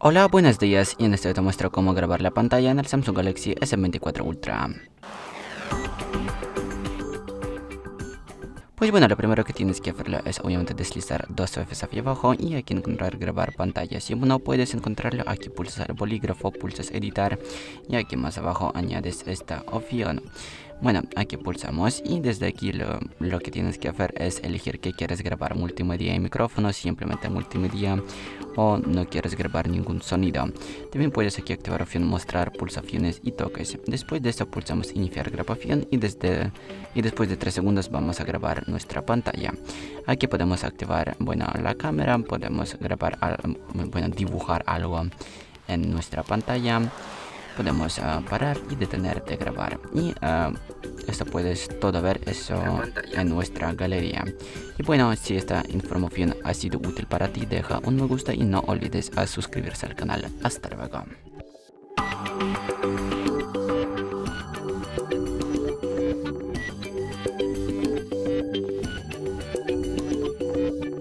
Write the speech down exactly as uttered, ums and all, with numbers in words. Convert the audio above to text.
Hola, buenos días, y en este video te muestro cómo grabar la pantalla en el Samsung Galaxy S veinticuatro Ultra. Pues bueno, lo primero que tienes que hacerlo es obviamente deslizar dos veces hacia abajo y aquí encontrar grabar pantalla. Si no puedes encontrarlo, aquí pulsas el bolígrafo, pulsas editar y aquí más abajo añades esta opción. Bueno, aquí pulsamos y desde aquí lo, lo que tienes que hacer es elegir que quieres grabar multimedia y micrófono, simplemente multimedia, o no quieres grabar ningún sonido. También puedes aquí activar opción mostrar pulsaciones y toques. Después de esto pulsamos iniciar grabación y, desde, y después de tres segundos vamos a grabar nuestra pantalla. Aquí podemos activar, bueno, la cámara, podemos grabar, bueno, dibujar algo en nuestra pantalla. Podemos uh, parar y detener de grabar y uh, esto puedes todo ver eso en nuestra galería. Y bueno, si esta información ha sido útil para ti, deja un me gusta y no olvides a suscribirse al canal. Hasta luego.